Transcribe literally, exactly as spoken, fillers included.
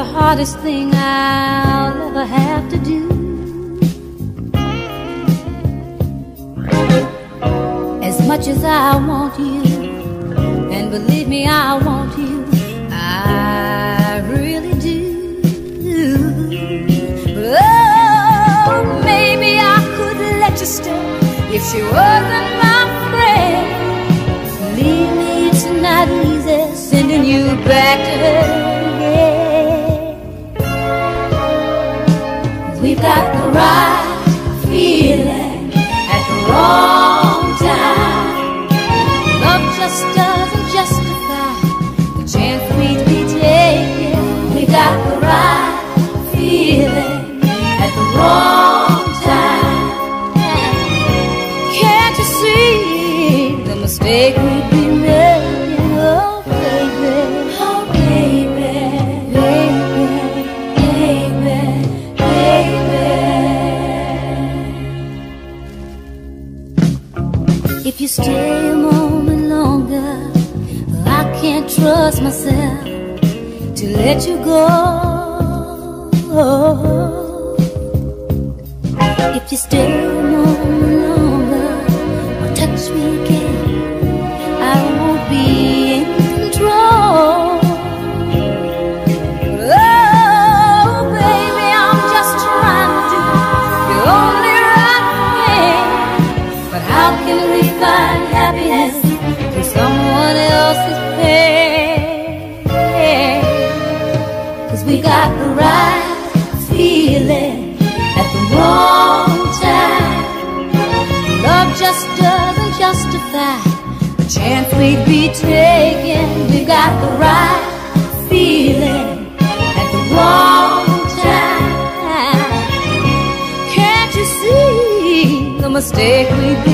the hardest thing I'll ever have to do. As much as I want you, and believe me, I want you, I really do. Oh, maybe I could let you stay if she wasn't my friend. Believe me, it's not easy sending you back to her. We've got the right feeling at the wrong time. Love just doesn't justify the chance we'd be taking. We've got the right feeling at the wrong time. Can't you see the mistake we'd be making? Oh, baby, oh, baby, baby, baby, baby. If you stay a moment longer, I can't trust myself to let you go. If you stay a moment longer or touch me again, I won't be in control. Oh, baby, I'm just trying to do the only right thing. But how can we find happiness through someone else's pain? 'Cause we got the right feeling at the wrong time. Love just doesn't justify the chance we'd be taking. We've got the right feeling at the wrong time. Can't you see the mistake we'd be